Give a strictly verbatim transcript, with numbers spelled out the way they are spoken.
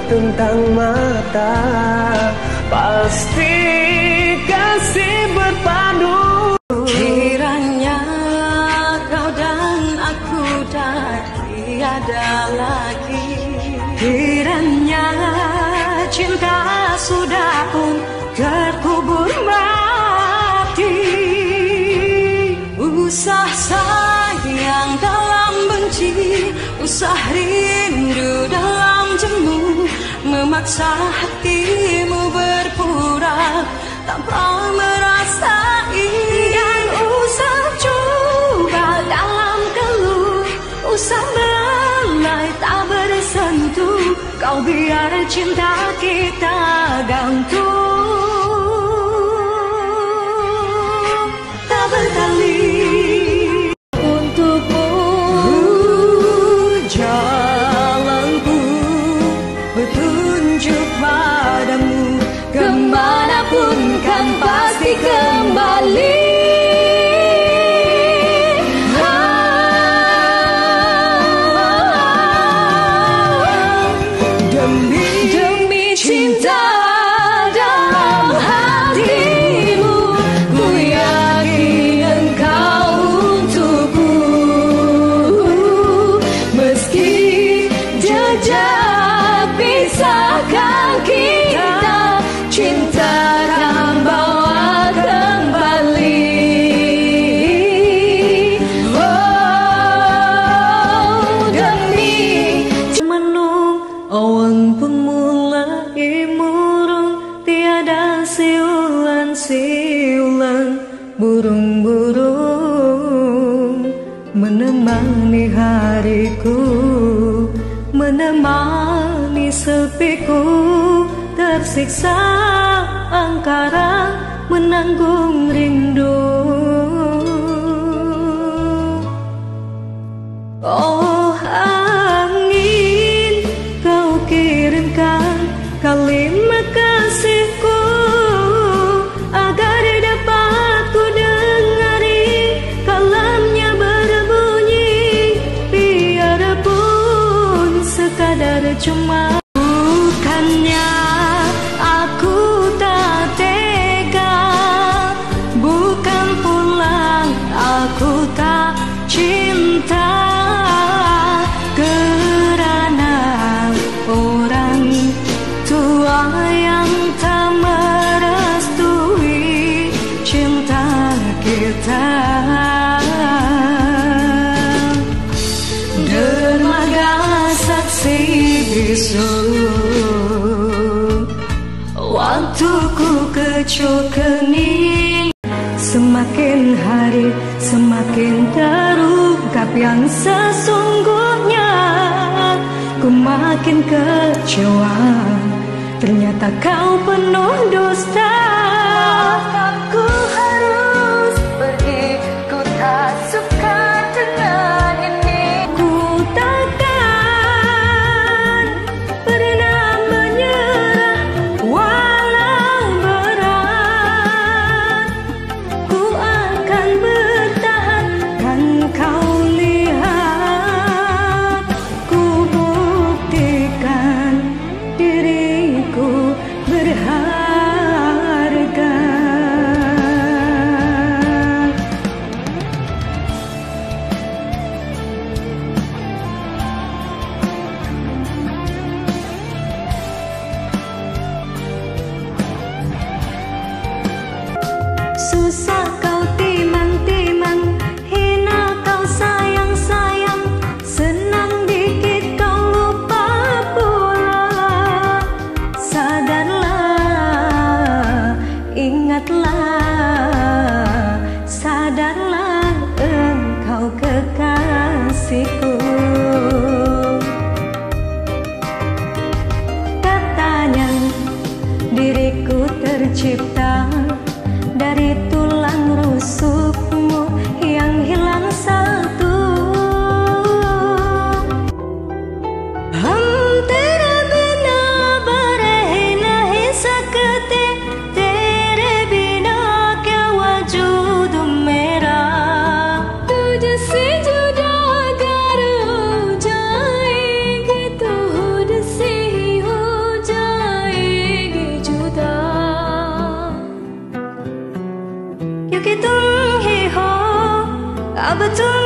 tentang mata, pasti kasih berpadu. Kiranya kau dan aku dah tiada lagi, kiranya cinta sudah pun terkubur mati. Usah sayang dalam benci, usah rindu dalam jemu, memaksa hatimu berpura tanpa merasai. Dan usah coba dalam keluh, usah belai tak bersentuh, kau biar cinta kita gantung tak bertali. Untukmu jalanku bertunjuk padamu, kemanapun kan pasti kembali. Demi, demi cinta dalam hatimu, ku yakin engkau untukku. Meski jejak pisahkan kita, cinta akan bawa kembali. Oh, demi menung awan pun mulai murung, tiada siulan-siulan burung-burung menemani hariku, menemani sepiku, tersiksa angkara menanggung rindu. Oh angin, kau kirimkan kalimat kasihku agar dapat ku dengari kalamnya berbunyi, biarpun sekadar cuma. Bukannya aku tak tega, bukan pula aku tak cinta, kerana orang tua yang tak merestui cinta kita. Dermaga saksi bisu, waktuku kecup kening. Semakin hari semakin terungkap yang sesungguhnya, ku makin kecewa, ternyata kau penuh dusta. Ku harus pergi, ku tak suka dengan ini. Ku takkan pernah menyerah walau berat, ku akan bertahan. Kan kau lihat, ku buktikan diriku berharga. Susah kau timang-timang, hina kau sayang-sayang, senang dikit kau lupa pula. Sadarlah, ingatlah, sadarlah engkau kekasihku. Katanya diriku tercipta dari tulang rusukmu yang hilang satu. Hum tere bina barehi nahi sakte, tere bina kya wajud mera. Tujhse juda agar ho jayenge to hud se hi ho तुम